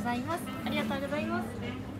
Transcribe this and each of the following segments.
ざいます。ありがとうございます。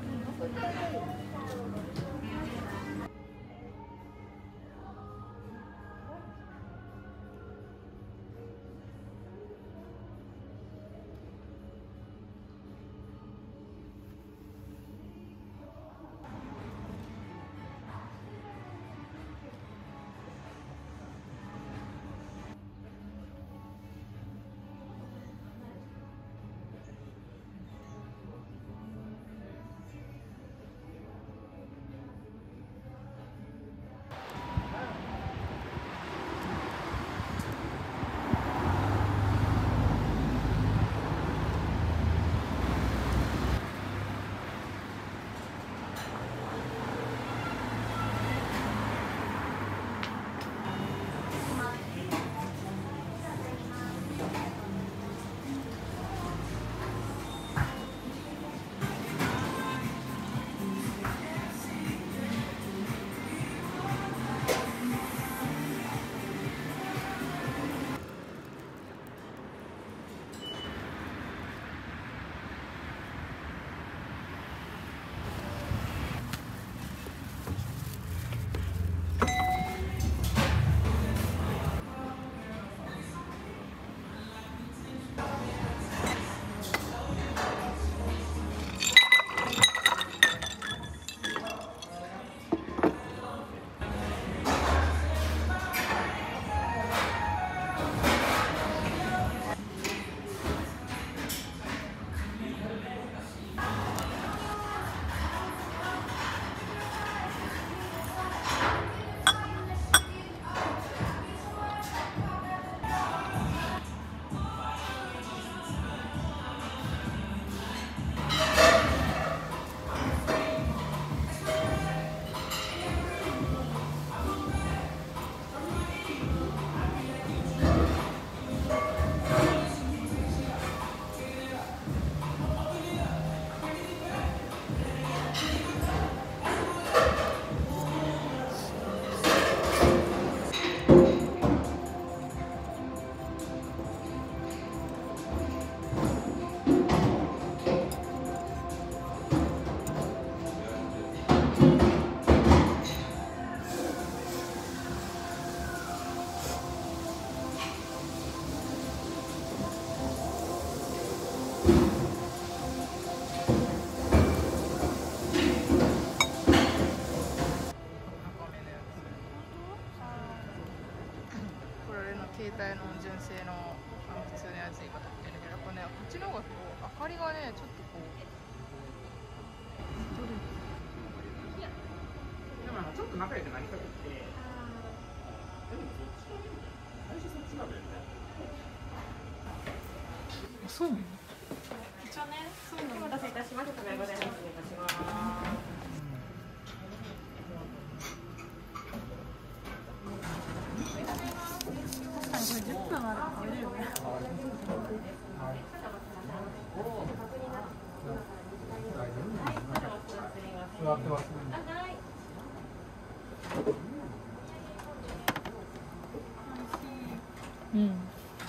携帯の純正の普通のやつにかかってるけど、これね、こっちの方がこう明かりがねちょっとこうでもちょっと仲良くなりたくて、でも最初そっちなんだよね。 そうなの？ 一応ね、そういうのお待たせいたしました。ございます。失礼いたします。10分あるから食べれるね。 座ってます。 うん。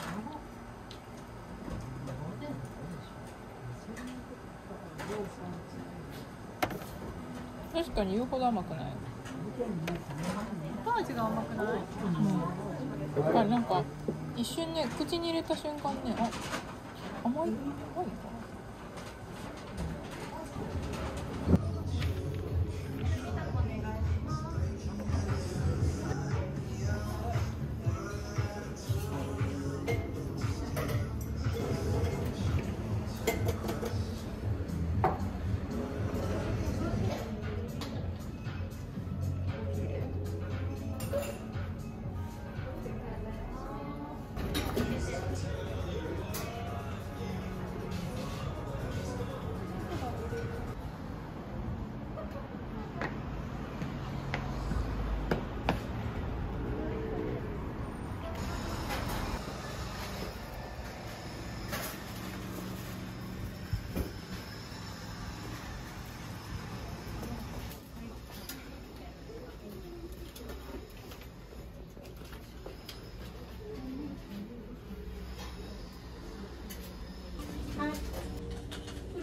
確かに言うほど甘くない。 後味が甘くない？ だからなんか一瞬ね、口に入れた瞬間ね、あ、甘いのかな。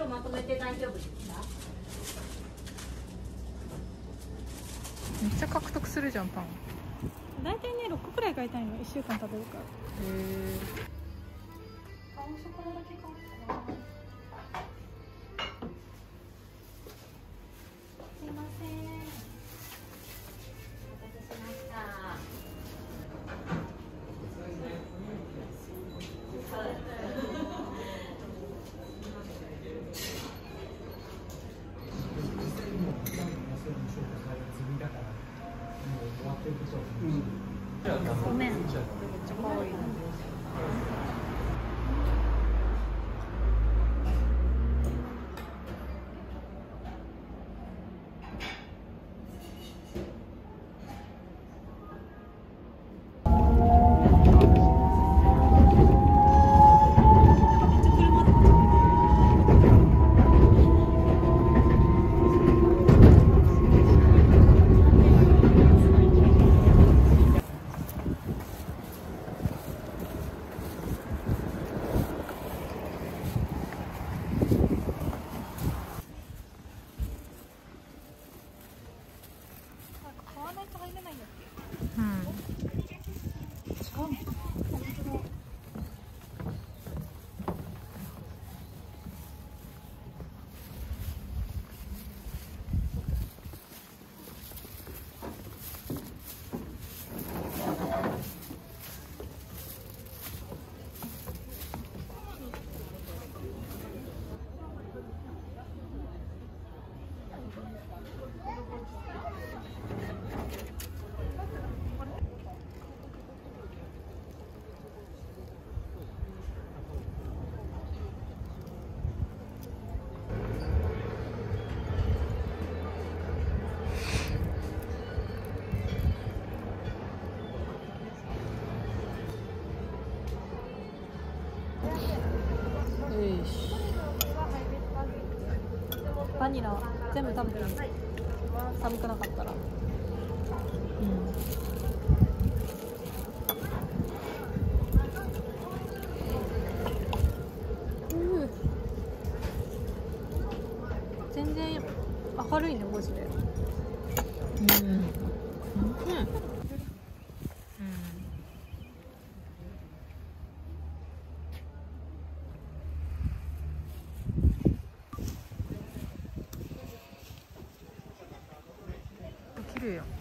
量まとめて大丈夫ですか？ めっちゃ獲得するじゃんパン。 大体ね6個くらい買いたいの、1週間食べるから。 へえ。 あ、お魚だけ買おうかな。すいません。お待たせしました。 ごめん。 めっちゃ可愛い。 買わないと入れないんだっけ？ うん。 違うの？バニラ全部食べてみる。寒くなかったら。全然明るいね文字で。 綺麗やん。